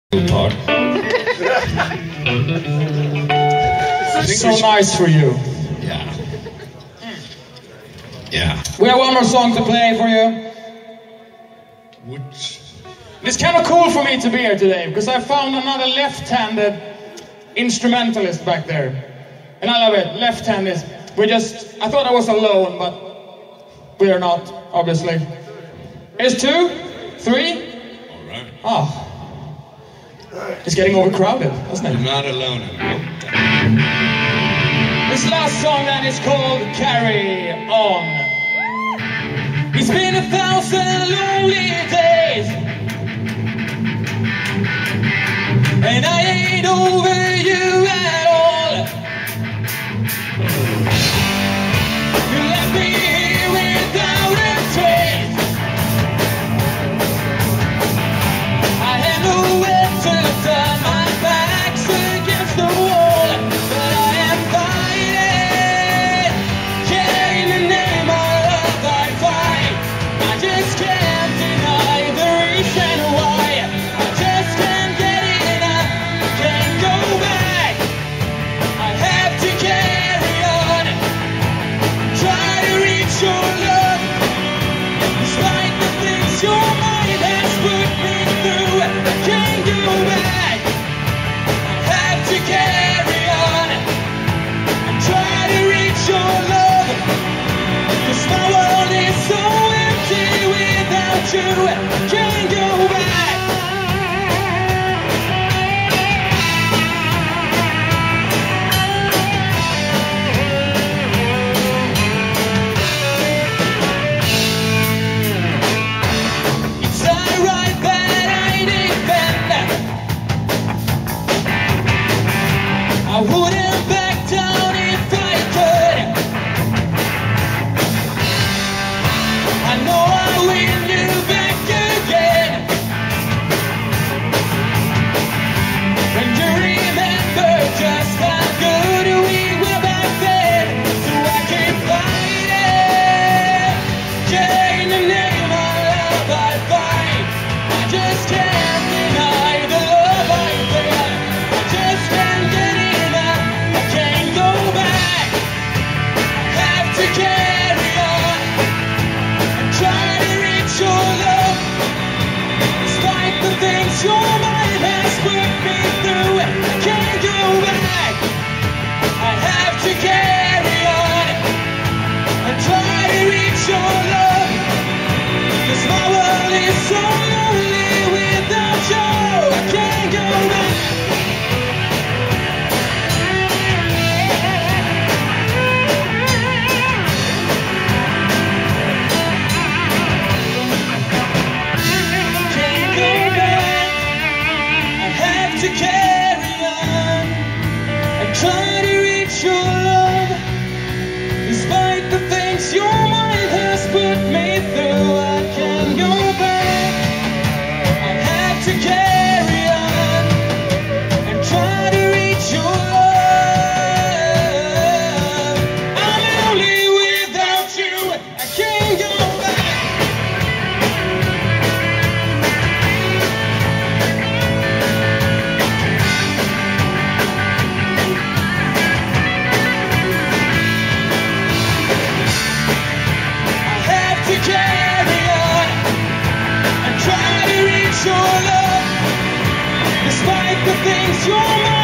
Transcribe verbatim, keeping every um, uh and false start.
part. So nice for you. Yeah. Yeah. We have one more song to play for you. Which? It's kind of cool for me to be here today because I found another left-handed instrumentalist back there. And I love it. Left-handed. We just, I thought I was alone, but we are not, obviously. Here's two, three. All right. Oh. It's getting overcrowded, isn't it? You're not alone. This last song then is called Carry On. It's been a thousand lonely days, and I ain't over you at all. You left me here without a trace. I had nowhere to turn, my back's against the wall, but I am fighting. Carrying the name of love I fight. I just can't deny the reason why. I just can't get enough, can't go back. I have to carry on, try to reach your love, despite the things your mind has put me through. I can't go back. I have to carry on, try to reach your love, 'cause my world is so empty without you. I can't go back. It's alright that I defend. I wouldn't back down if I could. I know I'll win you back again. When you remember just how good we were back then, so I keep fighting. Yeah, in the name of love I fight. I just can't deny the love I feel. I just can't get enough. I can't go back. I have to carry on and try to reach your love, despite the things your mind has put me through. I can't go back. I have to carry on and try to reach your love, 'cause my world is so lonely without you. I can't go back. Can't go back. I have to carry on and try to reach your love, despite the things your mind has put me through. I can't go back. I have to carry on and try to reach your love. I'm lonely without you. I can't go back. I have to carry on and try to reach your love, despite the things your mind